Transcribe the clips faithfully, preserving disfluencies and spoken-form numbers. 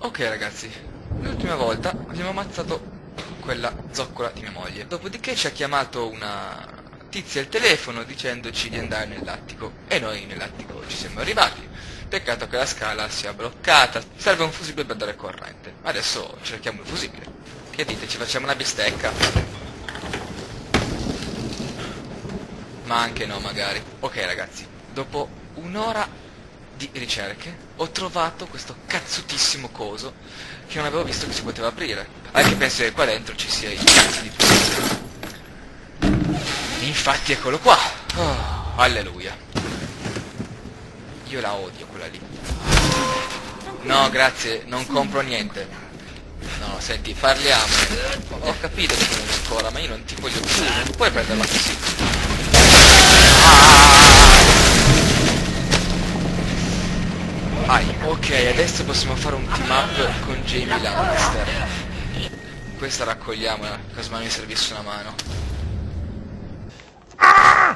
Ok ragazzi, l'ultima volta abbiamo ammazzato quella zoccola di mia moglie. Dopodiché ci ha chiamato una tizia al telefono dicendoci di andare nell'attico. E noi nell'attico ci siamo arrivati. Peccato che la scala sia bloccata. Serve un fusibile per dare corrente. Adesso cerchiamo il fusibile. Che dite, ci facciamo una bistecca? Ma anche no magari. Ok ragazzi, dopo un'ora di ricerche ho trovato questo cazzutissimo coso che non avevo visto che si poteva aprire, anche penso che qua dentro ci sia il cazzo di fusibile. Infatti eccolo qua. Oh, alleluia. Io la odio quella lì. No grazie, non compro niente. No, senti, parliamo. Ho capito che non ancora, ma io non ti voglio più. Non puoi prenderla così. Ai, ok, adesso possiamo fare un team up con Jamie Lannister. Questa raccogliamola, caso mai mi servisse una mano. Ah!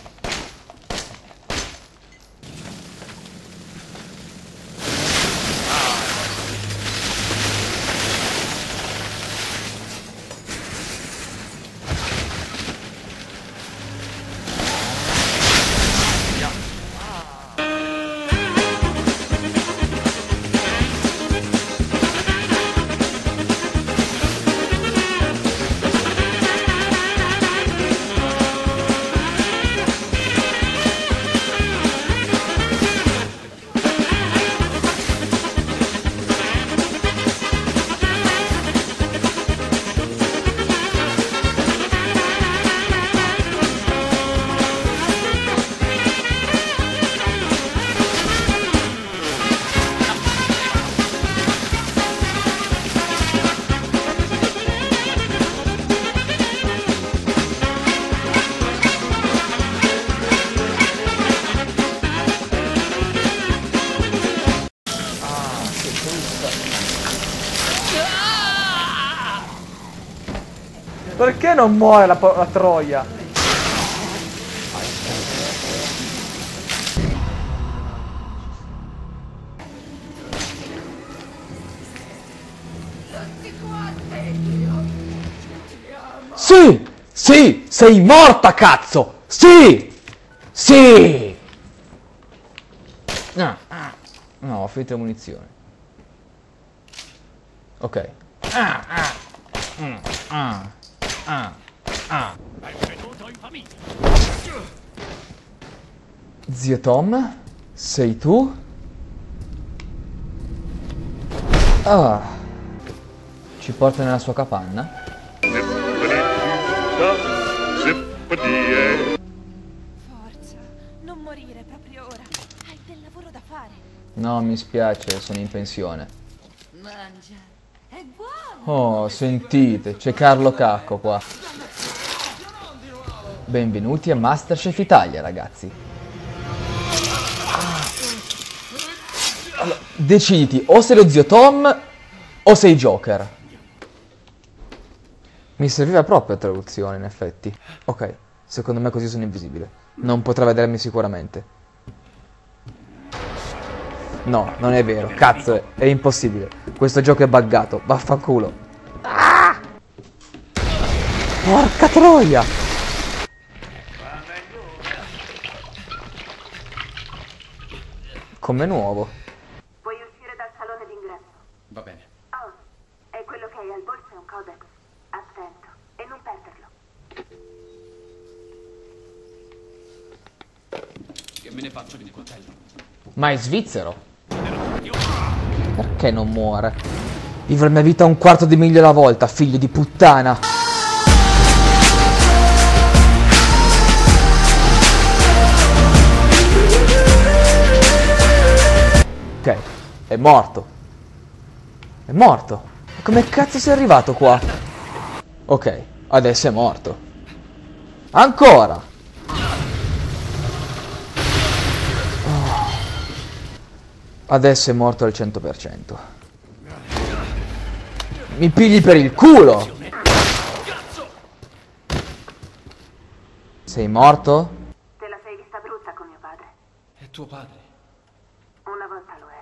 Perché non muore la, la troia? Sì! Sì! Sei morta, cazzo! Sì! Sì! No, no, ho finito le munizioni. Ok. Ah, ah. Mm, ah. Ah, ah. Zio Tom, sei tu? Ah, ci porta nella sua capanna? Forza, non morire proprio ora. Hai del lavoro da fare. No, mi spiace, sono in pensione. Mangia. È buono. Oh, sentite, c'è Carlo Cacco qua. Benvenuti a Masterchef Italia, ragazzi. Allora, deciditi, o sei lo zio Tom o sei Joker. Mi serviva proprio la traduzione, in effetti. Ok, secondo me così sono invisibile. Non potrà vedermi sicuramente. No, non è vero, cazzo, è, è impossibile. Questo gioco è buggato, vaffanculo. Ah! Porca troia! Come nuovo. Puoi uscire dal salone d'ingresso. Va bene. Oh, è quello che hai al polso è un codex. Attento, e non perderlo. Che me ne faccio di coltello? Ma è svizzero? Perché non muore? Vivo la mia vita un quarto di miglio alla volta, figlio di puttana. Ok, è morto. È morto. Ma come cazzo sei arrivato qua? Ok, adesso è morto. Ancora! Adesso è morto al cento per cento. Mi pigli per il culo! Sei morto? Te la sei vista brutta con mio padre. È tuo padre. Una volta lo era.